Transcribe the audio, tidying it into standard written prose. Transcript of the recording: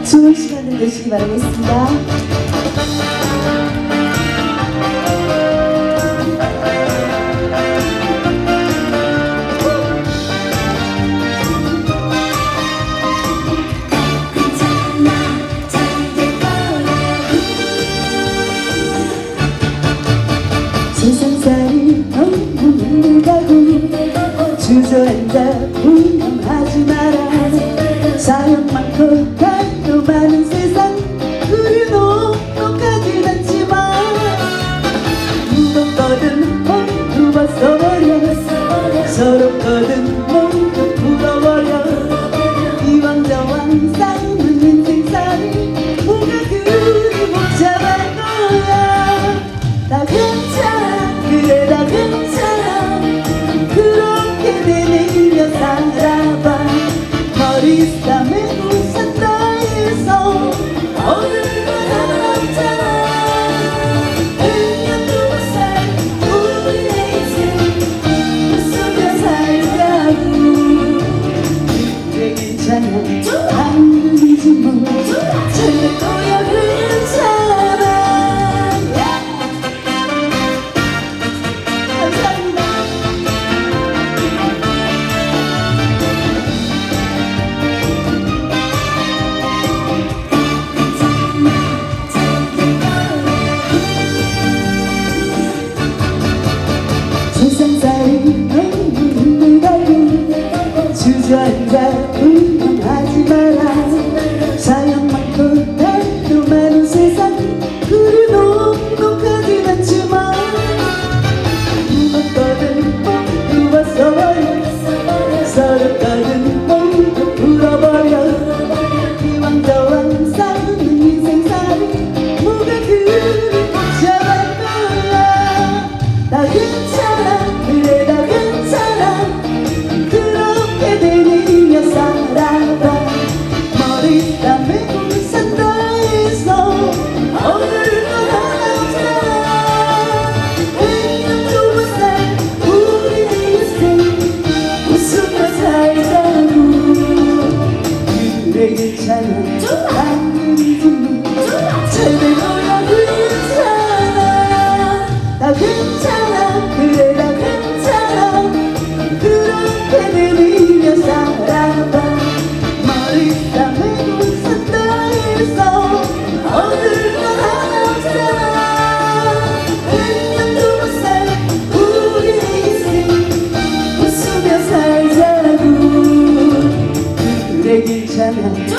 좋은 시간을 되시기 바라겠습니다. 세상살이 너무 힘들다고 주저앉아 불평하지 마라. 사연 많고 탈도 많은 세상 우리 녹록하진 않지만 무겁거든 모두 벗어버려 서럽거든 모두 풀어버려 이왕저왕 쌓는 인생살이 뭐가 그리 복잡한 거야. 나 괜찮아 그래 나 괜찮아 그렇게 내밀며 살아봐. 머리싸매 웃었다 해서 오늘도 하나 없잖아. 1년 2살 우리의 인생 웃으며 살자고. 그래 괜찮아 아니지 뭐 잘 거야 괜찮아. 세상살이 너무 힘들다고 주저앉아 불평하지 마라. 사연 많고 탈도 많은 세상 그리 녹록하진 않지만 무겁거든 모두 벗어버려 서럽거든 모두 풀어버려 이왕저왕 쌓는 인생살이 뭐가 그리 복잡한 거야. 나 괜찮아 그래 나 괜찮아 그렇게 내밀며 살아봐. 머리땀에 울산다 해서 오늘도 하나 없잖아. 1년 2살 우리의 인생 웃으며 살자고. 그래 괜찮아 아니지 제대로야 괜찮아. 나 괜찮아 그래 나 괜찮아 그렇게 내밀며 살아봐. 머리땀에 웃었다 해서 오늘도 하나 없잖아. 1년 2살 우리의 인생 웃으며 살자고. 그래 괜찮아